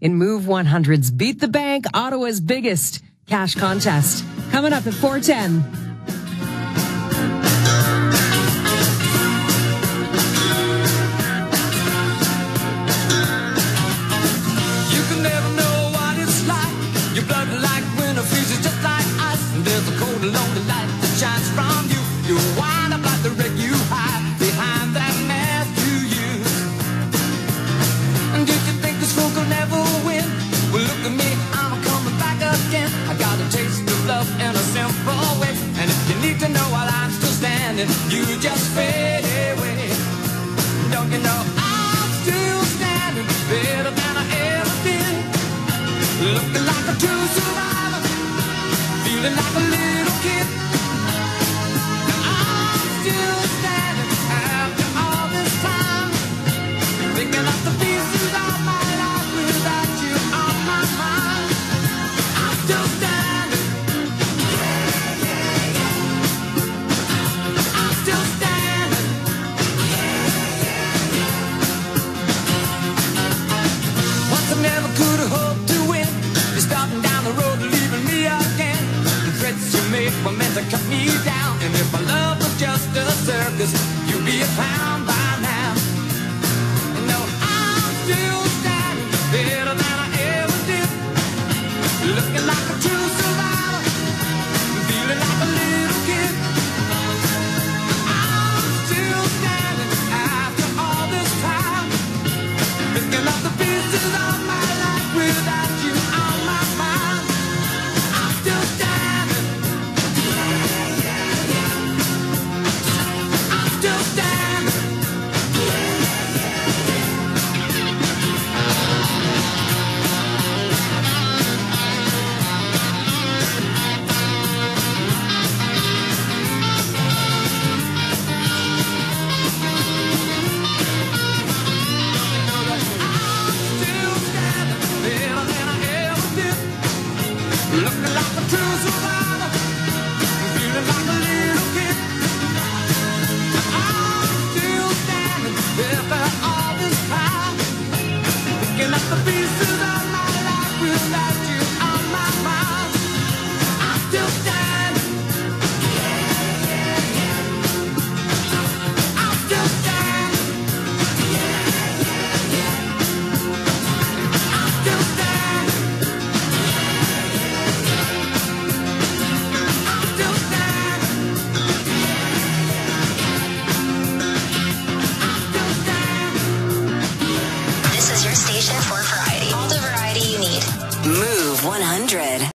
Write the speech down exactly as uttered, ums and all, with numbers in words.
in Move one hundred's Beat the Bank, Ottawa's biggest cash contest. Coming up at four ten. You can never know what it's like. Your blood like winter freezes just like ice. And there's a cold and lonely light that shines from you. You wind up like the wreck you hide behind that mask you use. And did you think this fool could never win? Well, look at me, I'm coming back again. I got a taste of love in a simple way. And if you need to know while I'm still standing, you just fade away. Don't you know I'm still standing better than I ever did? Looking like a true survivor, feeling like a little kid. I'm still standing after all this time, picking up the pieces of my life without you on my mind. I'm still standing. I'm still standing. Once I never could have hoped to win. You're starting down the road, leaving me again. The threats you make were meant to cut me down. And if my love was just a circus, you'd be a clown by now. And no, I'm still standing better than I ever did. Looking like a true survivor, feeling like a little kid. I'm still standing after all this time, picking up the pieces of my life without you on my mind. I'm still standing. I'm still standing. Still standing better than I ever did. Looking like a true survivor, feeling like a little kid. I'm still standing after all this time, picking up the pieces of my life without you on my mind. I'm still standing. I'm still standing. I'm still standing. I'm still standing. I'm still standing. This is your station for variety. All the variety you need. Move one hundred.